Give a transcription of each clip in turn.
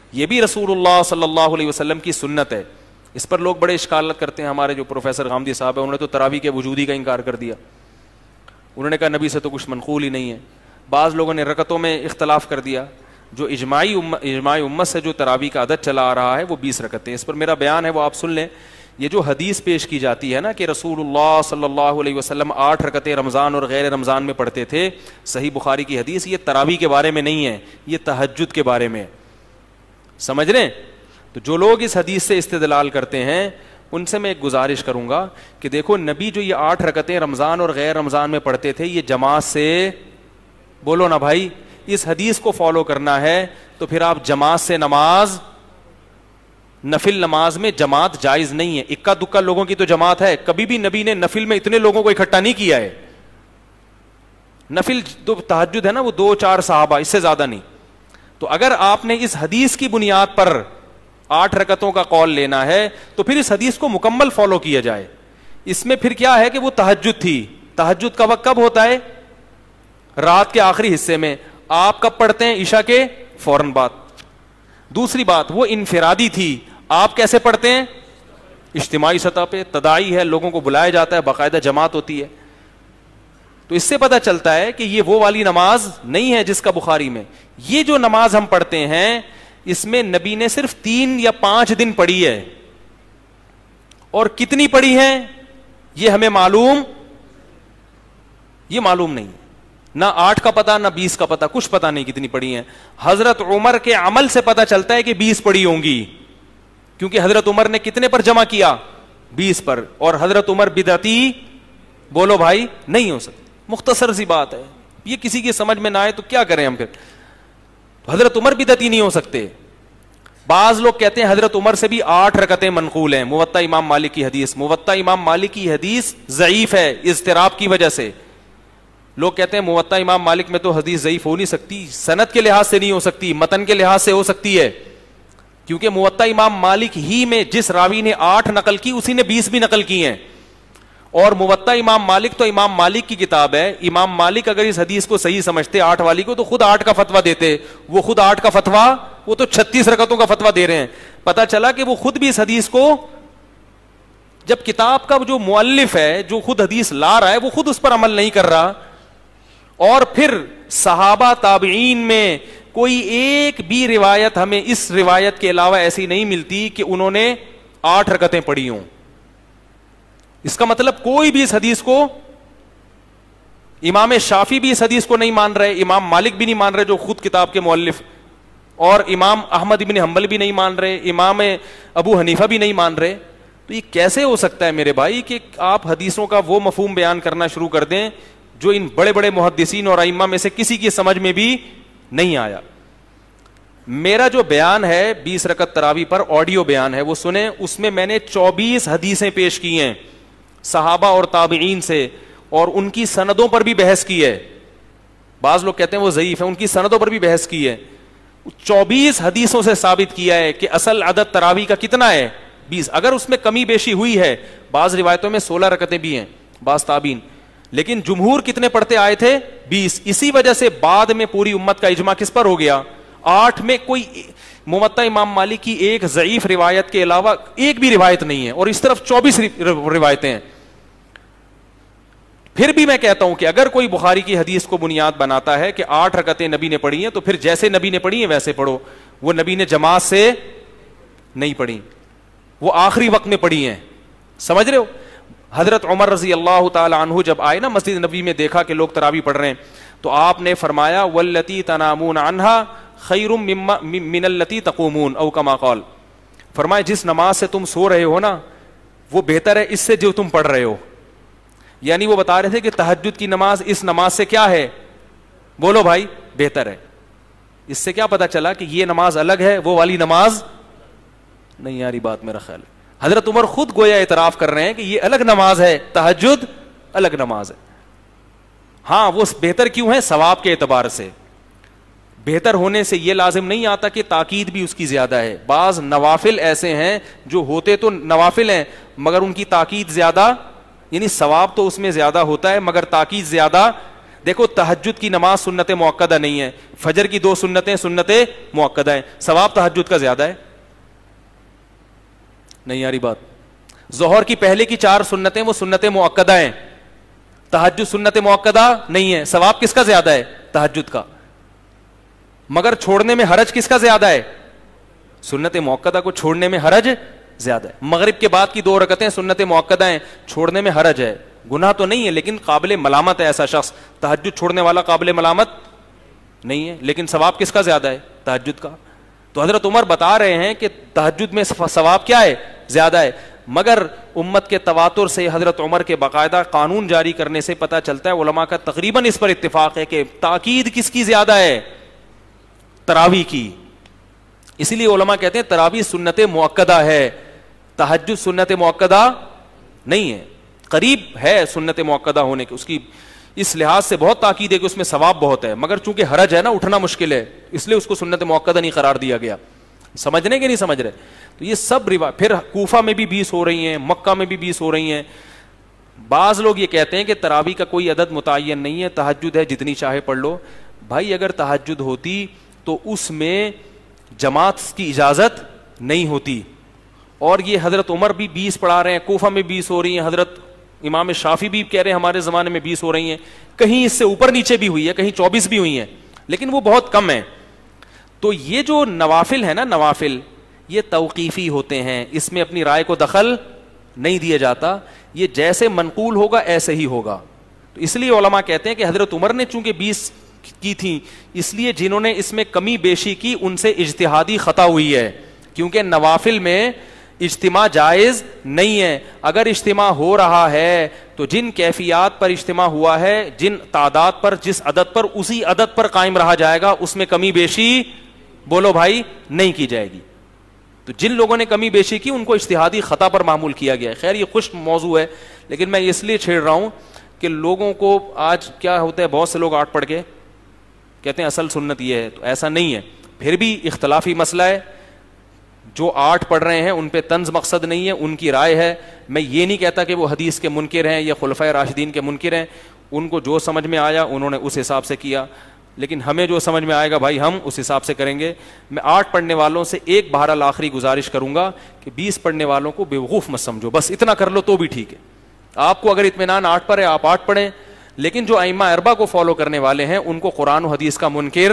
یہ بھی رسول اللہ صلی اللہ علیہ وسلم کی سنت ہے. اس پر لوگ بڑے اشکالات کرتے ہیں. ہمارے جو پروفیسر غامدی صاحب ہیں انہوں نے تو تراویح کے وجود ہی کا انکار کر دیا. انہوں نے کہا نبی سے تو کچھ منقول ہی نہیں ہے. بعض لوگوں نے رکعتوں میں اختلاف کر دیا. جو اجماعی امت سے جو تراویح کا عدد چلا آ رہا ہے وہ 20 رکعتیں. اس پر میرا بیان ہے وہ آپ سن لیں. یہ جو حدیث پیش کی جاتی ہے نا کہ رسول اللہ صلی اللہ علیہ وسلم 8 رکعتیں رمضان اور غیر رمضان میں پڑھتے تھے, صحیح بخاری کی حدیث, یہ تراویح کے بارے میں نہیں ہے, یہ تہجد کے بارے میں. سمجھ رہے ہیں؟ تو جو لوگ اس حدیث سے استدلال کرتے ہیں ان سے میں ایک گزارش کروں گا کہ دیکھو نبی جو یہ 8 رکعتیں رمضان اور غیر رمضان میں پڑھتے تھے یہ جماعت سے, بولو نا بھائی, اس حدیث کو فالو کرنا ہے تو پھر آپ جماعت سے نماز, نفل نماز میں جماعت جائز نہیں ہے. اکا دکا لوگوں کی تو جماعت ہے, کبھی بھی نبی نے نفل میں اتنے لوگوں کو اکٹھا نہیں کیا ہے. نفل تو تہجد ہے نا وہ 2-4 صحابہ, اس سے زیادہ نہیں. تو اگر آپ نے اس حدیث کی بنیاد پر 8 رکعتوں کا قول لینا ہے تو پھر اس حدیث کو مکمل فالو کیا جائے. اس میں پھر کیا ہے کہ وہ تہجد تھی. تہجد کا وقت کب ہوتا ہے؟ رات کے آخری حصے میں. آپ کب پڑھتے ہیں؟ عشاء کے فوراً بعد. دوسری بات, وہ انفرادی تھی. آپ کیسے پڑھتے ہیں؟ اجتماعی سطح پہ. تداعی ہے, لوگوں کو بلایا جاتا ہے, باقاعدہ جماعت ہوتی ہے. تو اس سے پتہ چلتا ہے کہ یہ وہ والی نماز نہیں ہے جس کا بخاری میں. یہ جو نماز ہم پڑھتے ہیں اس میں نبی نے صرف 3 یا 5 دن پڑھی ہے, اور کتنی پڑھی ہے یہ ہمیں معلوم نہیں. نہ 8 کا پتہ نہ 20 کا پتہ, کچھ پتہ نہیں کتنی پڑھی ہیں. حضرت عمر کے عمل سے پتہ چلتا ہے کہ 20 پڑھی ہوں گی, کیونکہ حضرت عمر نے کتنے پر جمع کیا؟ 20 پر. اور حضرت عمر بدعتی, بولو بھائی, نہیں ہو سکتے. مختصر سی بات ہے, یہ کسی کی سمجھ میں نہ آئے تو کیا کریں ہم پھر. حضرت عمر بدعتی نہیں ہو سکتے. بعض لوگ کہتے ہیں حضرت عمر سے بھی 8 رکعتیں منقول ہیں. موطا امام مالک کی حدیث, موطا امام مالک کی حدیث ضعیف ہے اضطراب کی وجہ سے. لوگ کہتے ہیں موطا امام مالک میں تو حدیث ضعیف ہو نہیں سکتی. سند کے لحاظ سے نہیں ہو سکتی, متن کے لحاظ سے ہو سکتی ہے, کیونکہ موطا امام مالک ہی میں جس راوی نے 8 نقل کی اسی نے 20 بھی نقل کی ہیں. اور موطا امام مالک تو امام مالک کی کتاب ہے. امام مالک اگر اس حدیث کو صحیح سمجھتے 8 والی کو تو خود 8 کا فتویٰ دیتے. وہ خود 8 کا فتویٰ, وہ تو 36 رکعتوں کا فتویٰ دے رہے ہیں. پتہ چلا کہ وہ خود بھی اس حدیث کو, جب کتاب کا جو مؤلف ہے جو خود حدیث لا رہا ہے وہ خود اس پر عمل نہیں کر رہا. اور پھر صحابہ تابعین میں کوئی ایک بھی روایت ہمیں اس روایت کے علاوہ ایسی نہیں ملتی کہ انہوں نے 8 رکعتیں پڑھی ہوں. اس کا مطلب کوئی بھی اس حدیث کو, امام شافعی بھی اس حدیث کو نہیں مان رہے, امام مالک بھی نہیں مان رہے جو خود کتاب کے مؤلف, اور امام احمد بن حنبل بھی نہیں مان رہے, امام ابو حنیفہ بھی نہیں مان رہے. تو یہ کیسے ہو سکتا ہے میرے بھائی کہ آپ حدیثوں کا وہ مفہوم بیان کرنا شروع کر دیں جو ان بڑے بڑے محدثین اور ائمہ میں سے کسی کی سمجھ میں بھی نہیں آیا. میرا جو بیان ہے 20 رکعت تراویح پر, آڈیو بیان ہے, وہ سنیں. اس میں نے 24 حدیثیں پیش کی ہیں صحابہ اور تابعین سے, اور ان کی سندوں پر بھی بحث کی ہے. بعض لوگ کہتے ہیں وہ ضعیف ہے, ان کی سندوں پر بھی بحث کی ہے. 24 حدیثوں سے ثابت کیا ہے کہ اصل عدد تراویح کا کتنا ہے؟ 20. اگر اس میں کمی بیشی ہوئی ہے, بعض روایتوں میں 16 رکعتیں بھی ہیں بعض تابعین, لیکن جمہور کتنے پڑھتے آئے تھے؟ 20. اسی وجہ سے بعد میں پوری امت کا اجماع کس پر ہو گیا؟ 8 میں کوئی موطا امام مالک کی ایک ضعیف روایت کے علاوہ ایک بھی روایت نہیں ہے, اور اس طرف 24 روایتیں ہیں. پھر بھی میں کہتا ہوں کہ اگر کوئی بخاری کی حدیث کو بنیاد بناتا ہے کہ 8 رکعتیں نبی نے پڑھی ہیں تو پھر جیسے نبی نے پڑھی ہیں ویسے پڑھو. وہ نبی نے جماعت سے نہیں پڑھی, وہ آخری وقت میں پڑھی ہیں. سمجھ رہے ہو؟ حضرت عمر رضی اللہ تعالی عنہ جب آئے نا مسجد نبی میں, دیکھا کہ لوگ تراویح پڑھ رہے ہیں, تو آپ نے فرمایا واللتی تنامون عنہا خیر من اللتی تقومون او کما قال. فرمایا جس نماز سے تم سو رہے ہو نا وہ بہتر ہے اس سے جو تم پڑھ رہے ہو. یعنی وہ بتا رہے تھے کہ تہجد کی نماز اس نماز سے کیا ہے؟ بولو بھائی, بہتر ہے. اس سے کیا پتا چلا کہ یہ نماز الگ ہے, وہ والی نماز نہیں. یاری بات میرا خیال ہے حضرت عمر خود گویا اعتراف کر رہے ہیں کہ یہ الگ نماز ہے, تہجد الگ نماز ہے. ہاں وہ بہتر کیوں ہے؟ ثواب کے اعتبار سے. بہتر ہونے سے یہ لازم نہیں آتا کہ تاکید بھی اس کی زیادہ ہے. بعض نوافل ایسے ہیں جو ہوتے تو نوافل ہیں مگر ان کی تاکید زیادہ, یعنی ثواب تو اس میں زیادہ ہوتا ہے مگر تاکید زیادہ دیکھو تہجد کی نماز سنت مؤکدہ نہیں ہے, فجر کی 2 سنتیں سنت مؤکدہ ہیں, ثواب تہجد کا زیادہ ہے. نہیں یاری بات. ظہر کی پہلے کی 4 سنتیں وہ سنت مؤکدہ ہیں, تہجد سنت مؤکدہ نہیں ہے, ثواب کس کا زیادہ ہے؟ تہجد کا. مگر چھوڑنے میں حرج کس کا زیادہ ہے؟ سنت مؤکدہ کو چھوڑنے میں حرج زیادہ ہے. مغرب کے بعد کی 2 رکعتیں سنت مؤکدہ ہیں, چھوڑنے میں حرج ہے, گناہ تو نہیں ہے لیکن قابل ملامت ہے ایسا شخص. تہجد چھوڑنے والا قابل ملامت نہیں ہے, لیکن ثواب کس کا زیادہ ہے؟ تہجد کا. تو حضرت عمر بتا رہے ہیں کہ تہجد میں ثواب کیا ہے؟ زیادہ ہے. مگر امت کے تواتر سے, حضرت عمر کے باقاعدہ قانون جاری کرنے سے پتہ چلتا ہے, علماء کا تقریباً اس پر اتفاق ہے کہ تاکید کس کی زیادہ ہے؟ تراویح کی. اسی لیے علماء کہتے ہیں تراویح سنت مؤکدہ ہے, تہجد سنت مؤکدہ نہیں ہے. قریب ہے سنت مؤکدہ ہونے کے, اس کی اس لحاظ سے بہت تاکید ہے کہ اس میں ثواب بہت ہے, مگر چونکہ حرج ہے نا, اٹھنا مشکل ہے, اس لیے اس کو سنت مؤکدہ نہیں قرار دیا گیا. سمجھنے کے نہیں سمجھ رہے؟ تو یہ سب پھر کوفہ میں بھی 20 ہو رہی ہیں, مکہ میں بھی 20 ہو رہی ہیں. بعض لوگ یہ کہتے ہیں کہ تراویح کا کوئی عدد متعین نہیں ہے, تہجد ہے جتنی چاہے پڑھ لو. بھائی اگر تہجد ہوتی تو اس میں جماعت کی اجازت نہیں ہوتی, اور یہ حضرت عمر بھی 20 پڑھا رہے ہیں, کوفہ میں 20 ہو رہی ہیں, حضرت امام شافعی بھی کہہ رہے ہیں ہمارے زمانے میں 20 ہو رہی ہیں, کہیں اس سے اوپر نیچے بھی ہوئی ہے, کہیں 24 بھی ہوئی ہیں, لیکن وہ بہت کم ہے. تو یہ جو نوافل ہے نا, نوافل یہ توقیفی ہوتے ہیں, اس میں اپنی رائے کو دخل نہیں دیا جاتا, یہ جیسے منقول ہوگا ایسے ہی ہوگا. تو اس لیے علماء کہتے ہیں کہ حضرت عمر نے چونکہ 20 کی تھی, اس لیے جنہوں نے اس میں کمی بیشی کی ان سے اجتہادی خطا ہوئی ہے, کیونکہ نوافل میں اجتماع جائز نہیں ہے. اگر اجتماع ہو رہا ہے تو جن کیفیات پر اجتماع ہوا ہے, جن تعداد پر, جس عدد پر, اسی عدد پر قائم رہا جائے گا, اس میں کمی بیشی بولو بھائی نہیں کی جائے گی. تو جن لوگوں نے کمی بیشی کی ان کو اجتہادی خطا پر معمول کیا گیا ہے. خیر یہ خشک موضوع ہے, لیکن میں اس لیے چھیڑ رہا ہوں کہ لوگوں کو آج کیا ہوتا ہے, بہت سے لوگ 8 پڑھ کے کہتے ہیں اصل سنت یہ ہے, تو ایسا نہیں ہے. پھر بھی اختلافی مسئلہ ہے, جو 8 پڑھ رہے ہیں ان پہ طنز مقصد نہیں ہے, ان کی رائے ہے. میں یہ نہیں کہتا کہ وہ حدیث کے منکر ہیں یا خلفائے راشدین کے منکر ہیں, ان کو جو سمجھ میں آیا انہوں نے اس حساب سے کیا, لیکن ہمیں جو سمجھ میں آئے گا بھائی ہم اس حساب سے کریں گے. میں 8 پڑھنے والوں سے ایک بہرحال آخری گزارش کروں گا کہ 20 پڑھنے والوں کو بیوقوف مت سمجھو, بس اتنا کر لو تو بھی ٹھیک ہے. آپ کو اگر اطمینان 8 پر ہے آپ 8 پڑھیں, لیکن جو ائمہ اربعہ کو فالو کرنے والے ہیں ان کو قرآن و حدیث کا منکر,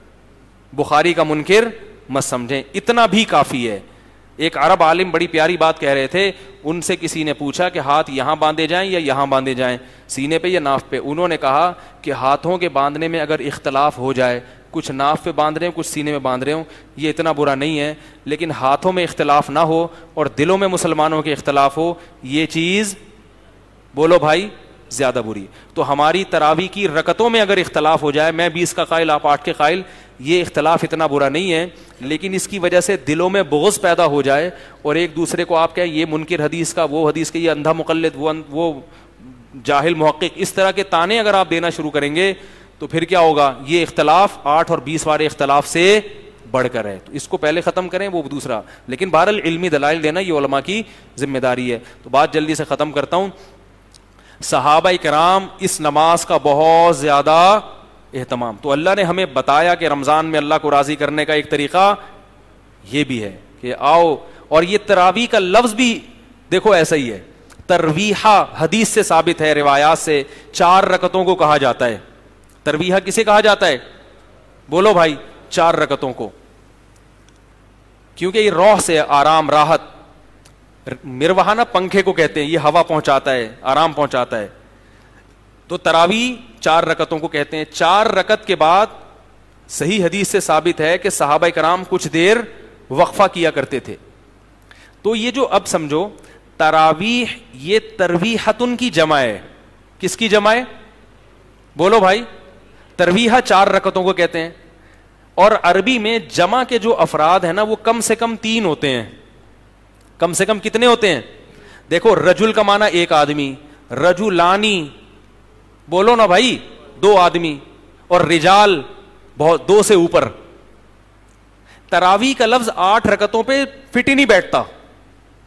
بخاری کا منکر مت سمجھیں, اتنا بھی کافی ہے. ایک عرب عالم بڑی پیاری بات کہہ رہے تھے, ان سے کسی نے پوچھا کہ ہاتھ یہاں باندھے جائیں یا یہاں باندھے جائیں, سینے پہ یا ناف پہ. انہوں نے کہا کہ ہاتھوں کے باندھنے میں اگر اختلاف ہو جائے, کچھ ناف پہ باندھ رہے ہوں کچھ سینے میں باندھ رہے ہوں, یہ اتنا برا نہیں ہے, لیکن ہاتھوں میں اختلاف نہ ہو اور دلوں میں مسلمانوں کے اختلاف ہو, یہ چیز بولو بھائی زیادہ بری. تو ہماری تراویح کی رکعتوں میں اگر اختلاف ہو جائے, میں 20 کا قائل آپ 8 کے قائل, یہ اختلاف اتنا برا نہیں ہے, لیکن اس کی وجہ سے دلوں میں بغض پیدا ہو جائے اور ایک دوسرے کو آپ کہیں یہ منکر حدیث کا, وہ حدیث کے, یہ اندھا مقلد, وہ جاہل محقق, اس طرح کے تانے اگر آپ دینا شروع کریں گے تو پھر کیا ہوگا؟ یہ اختلاف 8 اور 20 والے اختلاف سے بڑھ کر ہے. تو اس کو پہلے ختم کریں, وہ دوسرا. لیکن بہرحال علمی دلائل دینا یہ علماء کی ذمہ داری ہے. تو بات جلدی سے ختم کرتا ہوں. صحابہ کرام اس نماز کا بہت زیادہ اہتمام, تو اللہ نے ہمیں بتایا کہ رمضان میں اللہ کو راضی کرنے کا ایک طریقہ یہ بھی ہے کہ آؤ, اور یہ تراویح کا لفظ بھی دیکھو ایسا ہی ہے, ترویحہ حدیث سے ثابت ہے, روایات سے 4 رکعتوں کو کہا جاتا ہے. ترویحہ کسے کہا جاتا ہے بولو بھائی؟ 4 رکعتوں کو, کیونکہ یہ روح سے آرام, راحت. مروحہ نا پنکھے کو کہتے ہیں, یہ ہوا پہنچاتا ہے, آرام پہنچاتا ہے. تو تراویح 4 رکعتوں کو کہتے ہیں. 4 رکعت کے بعد صحیح حدیث سے ثابت ہے کہ صحابہ کرام کچھ دیر وقفہ کیا کرتے تھے. تو یہ جو اب سمجھو تراویح یہ ترویحتن کی جمع ہے. کس کی جمع ہے بولو بھائی؟ ترویحہ 4 رکعتوں کو کہتے ہیں. اور عربی میں جمع کے جو افراد ہیں نا وہ کم سے کم 3 ہوتے ہیں. کم سے کم کتنے ہوتے ہیں؟ دیکھو رجل کا معنی ایک آدمی, رجلانی بولو نا بھائی 2 آدمی, اور رجال بہت 2 سے اوپر. تراویح کا لفظ 8 رکعتوں پہ فٹ ہی نہیں بیٹھتا,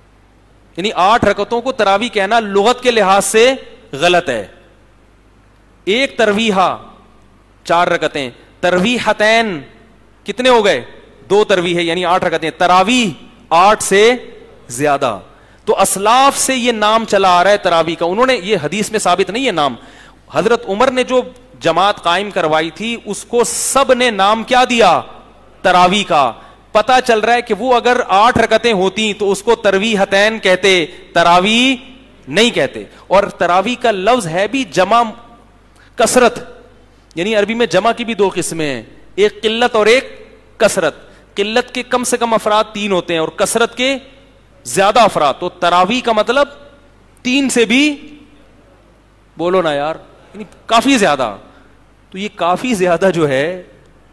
یعنی 8 رکعتوں کو تراویح کہنا لغت کے لحاظ سے غلط ہے. ایک ترویحہ 4 رکعتیں، ترویحتین کتنے ہو گئے 2 ترویح یعنی 8 رکعتیں، تراویح 8 سے زیادہ. تو اسلاف سے یہ نام چلا آ رہا ہے تراویح کا. انہوں نے، یہ حدیث میں ثابت نہیں ہے نام، حضرت عمر نے جو جماعت قائم کروائی تھی اس کو سب نے نام کیا دیا؟ تراویح کا. پتا چل رہا ہے کہ وہ اگر 8 رکعتیں ہوتی تو اس کو ترویحتین کہتے، تراویح نہیں کہتے. اور تراویح کا لفظ ہے بھی جمع کثرت، یعنی عربی میں جمع کی بھی 2 قسمیں ہیں، ایک قلت اور ایک کثرت. قلت کے کم سے کم افراد 3 ہوتے ہیں اور کثرت کے زیادہ افراد. تو تراویح کا مطلب 3 سے بھی، بولو نا یار، یعنی کافی زیادہ. تو یہ کافی زیادہ جو ہے،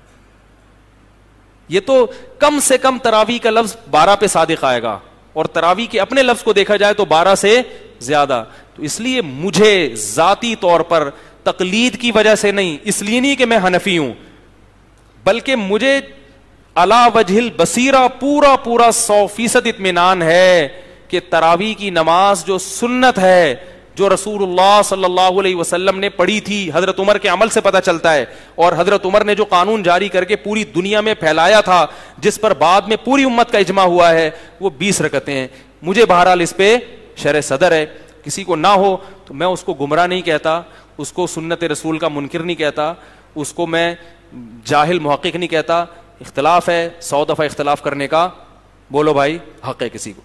یہ تو کم سے کم تراویح کا لفظ 12 پہ صادق آئے گا، اور تراویح کے اپنے لفظ کو دیکھا جائے تو 12 سے زیادہ. تو اس لیے مجھے ذاتی طور پر تقلید کی وجہ سے نہیں، اس لیے نہیں کہ میں حنفی ہوں، بلکہ مجھے علی وجہ البصیرہ پورا 100% اطمینان ہے کہ تراویح کی نماز جو سنت ہے، جو رسول اللہ صلی اللہ علیہ وسلم نے پڑھی تھی، حضرت عمر کے عمل سے پتہ چلتا ہے، اور حضرت عمر نے جو قانون جاری کر کے پوری دنیا میں پھیلایا تھا، جس پر بعد میں پوری امت کا اجماع ہوا ہے، وہ 20 رکعتیں ہیں. مجھے بہرحال اس پہ شرح صدر ہے. کسی کو نہ ہو تو میں اس کو گمراہ نہیں کہتا، اس کو سنت رسول کا منکر نہیں کہتا، اس کو میں جاہل محقق نہیں کہتا. اختلاف ہے، 100 دفعہ اختلاف کرنے کا بولو بھائی حق ہے کسی کو.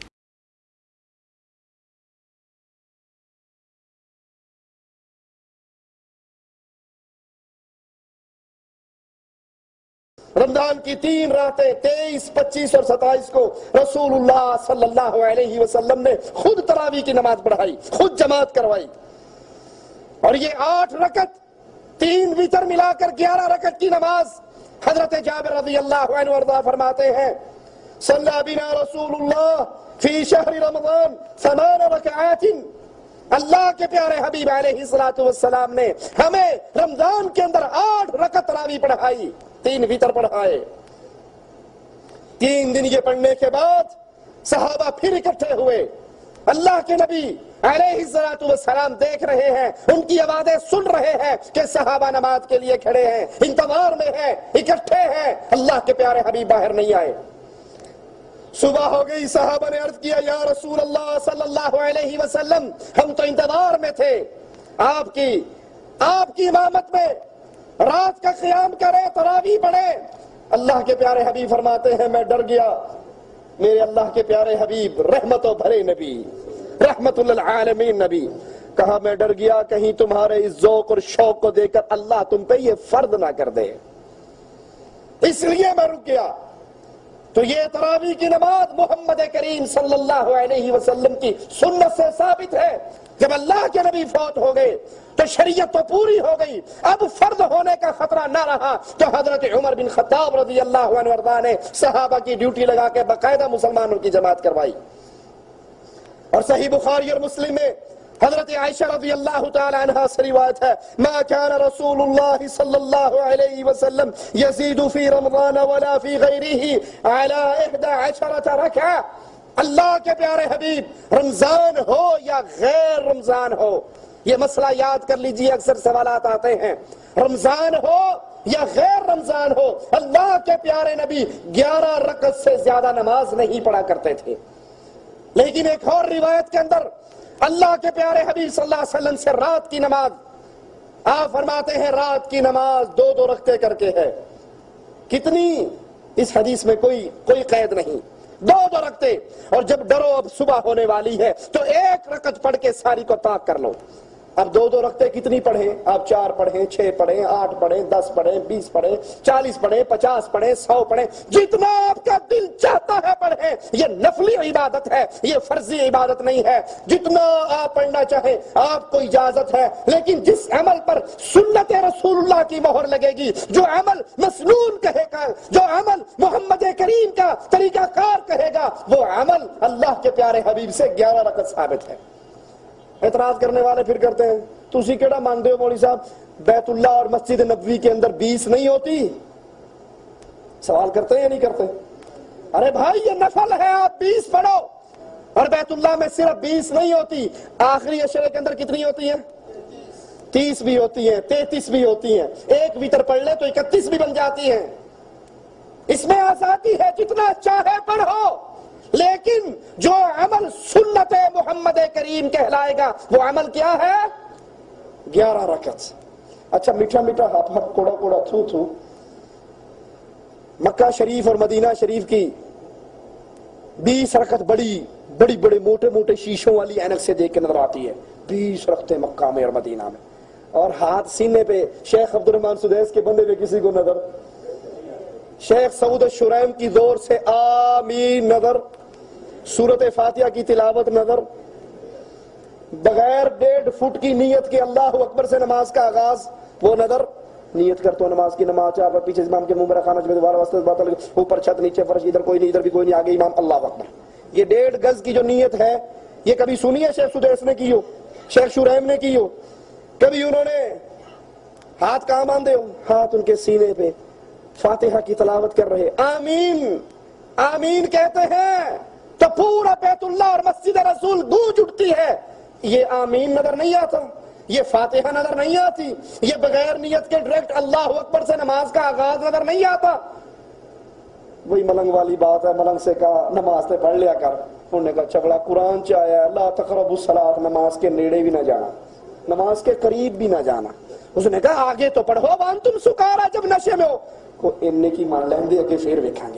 رمضان کی 3 راتیں 23، 25 اور 27 کو رسول اللہ صلی اللہ علیہ وسلم نے خود تراویح کی نماز پڑھائی، خود جماعت کروائی. اور یہ 8 رکعت 3 وتر ملا کر 11 رکعت کی نماز حضرت جابر رضی اللہ عنہ وارضاہ فرماتے ہیں صلی بنا رسول اللہ فی شہر رمضان 8 رکعات. اللہ کے پیارے حبیب علیہ الصلوۃ والسلام نے ہمیں رمضان کے اندر 8 رکعت تراویح پڑھائی، 3 وتر پڑھائے. 3 دن یہ پڑھنے کے بعد صحابہ پھر اکٹھے ہوئے. اللہ کے نبی علیہ الصلوۃ والسلام دیکھ رہے ہیں، ان کی آوازیں سن رہے ہیں کہ صحابہ نماز کے لیے کھڑے ہیں، انتظار میں ہیں، اکٹھے ہیں. اللہ کے پیارے حبیب باہر نہیں آئے. صبح ہو گئی، صحابہ نے عرض کیا یا رسول اللہ صلی اللہ علیہ وسلم، ہم تو انتظار میں تھے آپ کی امامت میں، رات کا قیام کرے، تراویح پڑھے. اللہ کے پیارے حبیب فرماتے ہیں میں ڈر گیا. میرے اللہ کے پیارے حبیب رحمتوں بھرے نبی، رحمت للعالمین نبی، کہا میں ڈر گیا کہیں تمہارے اس ذوق اور شوق کو دیکھ کر اللہ تم پہ یہ فرض نہ کر دے، اس لیے میں رک گیا. تو یہ تراویح کی نماز محمد کریم صلی اللہ علیہ وسلم کی سنت سے ثابت ہے. جب اللہ کے نبی فوت ہو گئے تو شریعت تو پوری ہو گئی، اب فرض ہونے کا خطرہ نہ رہا. تو حضرت عمر بن خطاب رضی اللہ عنہ وارضاہ نے صحابہ کی ڈیوٹی لگا کے باقاعدہ مسلمانوں کی جماعت کروائی. اور صحیح بخاری اور مسلم میں حضرت عائشہ رضی اللہ تعالی عنہ سے روایت ہے ما كان رسول اللہ صلی اللہ علیہ وسلم یزید فی رمضان ولا فی غیرہ علی 11 رکعہ. اللہ کے پیارے حبیب رمضان ہو یا غیر رمضان ہو، یہ مسئلہ یاد کر لیجئے، اکثر سوالات آتے ہیں، رمضان ہو یا غیر رمضان ہو، اللہ کے پیارے نبی 11 رکعت سے زیادہ نماز نہیں پڑھا کرتے تھے. لیکن ایک اور روایت کے اندر اللہ کے پیارے حبیب صلی اللہ علیہ وسلم سے رات کی نماز، آپ فرماتے ہیں رات کی نماز 2 رکعتیں کر کے ہے. کتنی؟ اس حدیث میں کوئی قید نہیں، 2 رکعتیں. اور جب ڈرو اب صبح ہونے والی ہے تو 1 رکعت پڑھ کے ساری کو طاق کر لو. اب 2 رکعتیں کتنی پڑھیں؟ آپ 4 پڑھیں، 6 پڑھیں، 8 پڑھیں، 10 پڑھیں، 20 پڑھیں، 40 پڑھیں، 50 پڑھیں، 100 پڑھیں، جتنا آپ کا دل چاہتا ہے پڑھیں. یہ نفلی عبادت ہے، یہ فرضی عبادت نہیں ہے. جتنا آپ پڑھنا چاہیں آپ کو اجازت ہے. لیکن جس عمل پر سنت رسول اللہ کی مہر لگے گی، جو عمل مسنون کہے گا، جو عمل محمد کریم کا طریقہ کار کہے گا، وہ عمل اللہ کے پیارے حبیب سے 11 رکعت ثابت ہے. اعتراض کرنے والے پھر کرتے ہیں تسی کیڑا مانتے ہو مولوی صاحب بیت اللہ اور مسجد نبوی کے اندر 20 نہیں ہوتی؟ سوال کرتے ہیں یا نہیں کرتے؟ ارے بھائی یہ نفل ہے، آپ 20 پڑھو. اور بیت اللہ میں صرف 20 نہیں ہوتی، آخری عشرے کے اندر کتنی ہوتی ہیں؟ 30 بھی ہوتی ہیں، 33 بھی ہوتی ہیں، ایک وتر پڑھ لے تو 31 بھی بن جاتی ہیں. اس میں آزادی ہے، جتنا چاہے پڑھو، لیکن جو عمل سنت محمد کریم کہلائے گا وہ عمل کیا ہے؟ 11 رکعت. اچھا میٹھا میٹھا ہپ ہپ کوڑا کوڑا تھو تھو، مکہ شریف اور مدینہ شریف کی 20 رکعت بڑی بڑے موٹے موٹے شیشوں والی اینک سے دیکھ کے نظر آتی ہے. 20 رکعتیں مکہ میں اور مدینہ میں، اور ہاتھ سینے پہ شیخ عبد الرحمن سدیس کے بندے پہ کسی کو نظر، شیخ سعود الشریم کی زور سے آمین نظر، سورت فاتحہ کی تلاوت نظر، بغیر 1.5 فٹ کی نیت کے اللہ اکبر سے نماز کا آغاز وہ نظر. نیت کرتا ہوں نماز کی، نماز چار پر پیچھے امام کے منہ میں رکھانا چاہیے، دوبارہ واسطے بات اوپر چھت نیچے فرش، ادھر کوئی نہیں ادھر بھی کوئی نہیں، آگے امام، اللہ اکبر. یہ 1.5 گز کی جو نیت ہے یہ کبھی سنی ہے شیخ سدیس نے کی ہو، شیخ شریم نے کی ہو؟ کبھی انہوں نے ہاتھ کہاں باندھے ہو؟ ہاتھ ان کے سینے پہ، فاتحہ کی تلاوت کر رہے، آمین آمین کہتے ہیں تو پورا بیت اللہ اور مسجد رسول گونج اٹھتی ہے. یہ آمین نظر نہیں آتا، یہ فاتحہ نظر نہیں آتی، یہ بغیر نیت کے ڈائریکٹ اللہ اکبر سے نماز کا آغاز نظر نہیں آتا. وہی ملنگ والی بات ہے، ملنگ سے کہا نماز سے پڑھ لیا کر، انہوں نے کہا چگڑا قرآن چاہیا لا تقربوا الصلاۃ، نماز کے نیڑے بھی نہ جانا، نماز کے قریب بھی نہ جانا. اس نے کہا آگے تو پڑھو وانتم سکارا، جب نشے میں ہو کو اننے کی مان لیں دے کے پھر دیکھیں گے.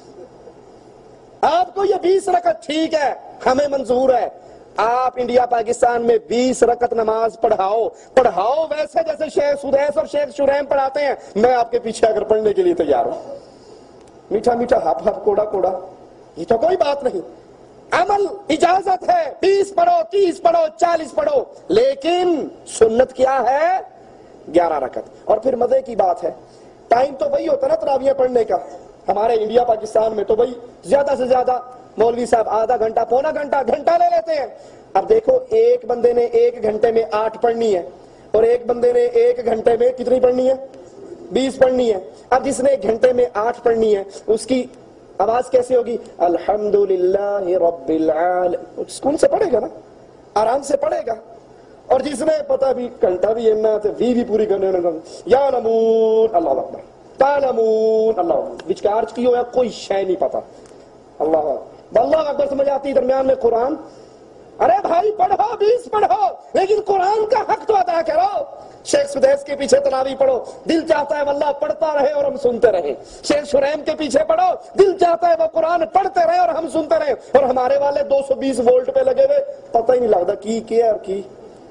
آپ کو یہ 20 رکعت ٹھیک ہے، ہمیں منظور ہے. آپ انڈیا پاکستان میں 20 رکعت نماز پڑھاؤ ویسے جیسے شیخ سدیس اور شیخ شریم پڑھاتے ہیں. میں آپ کے پیچھے اگر پڑھنے کے لیے تیار ہوں. میٹھا میٹھا ہپ ہپ کوڑا کوڑا یہ تو کوئی بات نہیں. عمل اجازت ہے، 20 پڑھو، 30 پڑھو، 40 پڑھو، لیکن سنت کیا ہے؟ 11 رکعت. اور پھر مزے کی بات ہے، ٹائم تو وہی ہوتا نا تراویح پڑھنے کا. ہمارے انڈیا پاکستان میں تو بھائی زیادہ سے زیادہ مولوی صاحب آدھا گھنٹہ پونا گھنٹہ لے لیتے ہیں. اب دیکھو ایک بندے نے 1 گھنٹے میں 8 پڑھنی ہے اور ایک بندے نے 1 گھنٹے میں کتنی پڑھنی ہے؟ 20 پڑھنی ہے. اب جس نے 1 گھنٹے میں 8 پڑھنی ہے اس کی آواز کیسے ہوگی؟ الحمدللہ رب العالمین. سکون سے پڑھے گا نا، آرام سے پڑھے گا. اور جس نے پتہ بھی گھنٹہ بھی اینا تے بھی پوری کرنے لگا یا نمون اللہ اکبر تعلمون اللہ اکبر وچکارچ کی ہوا کوئی شے نہیں پتا، اللہ اکبر اللہ اکبر سمجھ آتی درمیان میں قرآن. ارے بھائی پڑھو 20 پڑھو لیکن قرآن کا حق تو ادا کرو. شیخ سدیس کے پیچھے تراویح پڑھو، دل چاہتا ہے واللہ پڑھتا رہے اور ہم سنتے رہے. شیخ شریم کے پیچھے پڑھو، دل چاہتا ہے وہ قرآن پڑھتے رہے اور ہم سنتے رہے. اور ہمارے والے 220 وولٹ پہ لگے ہوئے، پتہ ہی نہیں لگتا کی کیا اور کی.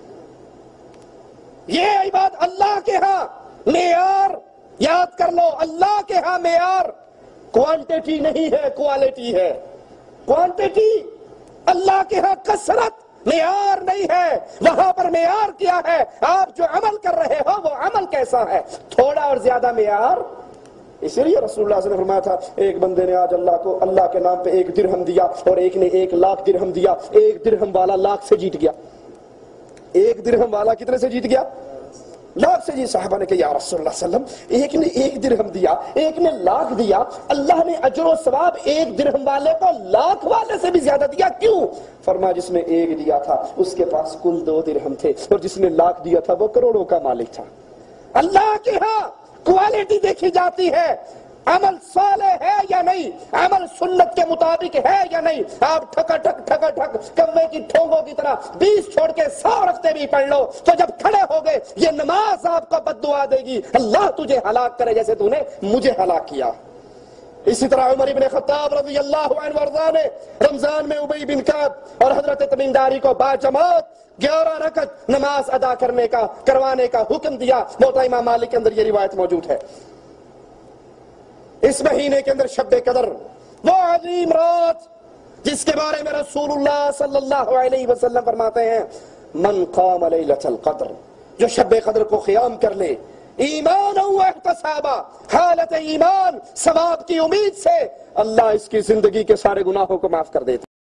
یہ عبادت اللہ کے ہاں معیار یاد کر لو، اللہ کے ہاں معیار کوانٹیٹی نہیں ہے، کوالٹی ہے. کوانٹیٹی اللہ کے ہاں کثرت معیار نہیں ہے، وہاں پر معیار کیا ہے؟ آپ جو عمل کر رہے ہو وہ عمل کیسا ہے، تھوڑا اور زیادہ معیار. اسی لیے رسول اللہ صلی اللہ علیہ وسلم نے فرمایا تھا ایک بندے نے آج اللہ کو اللہ کے نام پہ 1 درہم دیا اور ایک نے 1 لاکھ درہم دیا. 1 درہم والا لاکھ سے جیت گیا. 1 درہم والا کتنے سے جیت گیا؟ لاکھ سے. جی صحابہ نے کہا یا رسول اللہ صلی اللہ علیہ وسلم ایک نے 1 درہم دیا ایک نے لاکھ دیا، اللہ نے اجر و ثواب 1 درہم والے کو لاکھ والے سے بھی زیادہ دیا، کیوں؟ فرمایا جس نے 1 دیا تھا اس کے پاس کل 2 درہم تھے اور جس نے لاکھ دیا تھا وہ کروڑوں کا مالک تھا. اللہ کے ہاں کوالٹی دیکھی جاتی ہے، عمل صالح ہے یا نہیں، عمل سنت کے مطابق ہے یا نہیں. آپ ٹھکا ٹھک کوے کی ٹھونگوں کی طرح 20 چھوڑ کے 100 رکھتے بھی پڑھ لو تو جب کھڑے ہو گئے یہ نماز آپ کو بد دعا دے گی، اللہ تجھے ہلاک کرے جیسے تو نے مجھے ہلاک کیا. اسی طرح عمر بن خطاب رضی اللہ عنہ وارضاہ نے رمضان میں ابی بن کعب اور حضرت تمیم داری کو باجماعت 11 رکعت نماز ادا کروانے کا حکم دیا. موطا امام مالک کے اندر یہ روایت موجود ہے. اس مہینے کے اندر شب قدر وہ عظیم رات جس کے بارے میں رسول اللہ صلی اللہ علیہ وسلم فرماتے ہیں من قام لیلۃ القدر، جو شب قدر کو قیام کر لے ایمان و احتسابا، حالت ایمان ثواب کی امید سے، اللہ اس کی زندگی کے سارے گناہوں کو معاف کر دیتا.